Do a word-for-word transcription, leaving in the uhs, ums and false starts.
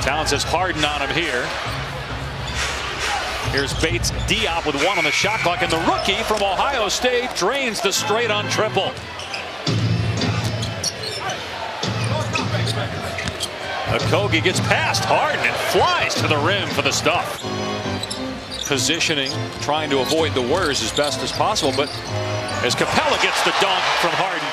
Towns has Harden on him here. Here's Bates Diop with one on the shot clock, and the rookie from Ohio State drains the straight on triple. Okogie gets past Harden and flies to the rim for the stuff. Positioning, trying to avoid the whirs as best as possible, but as Capella gets the dunk from Harden.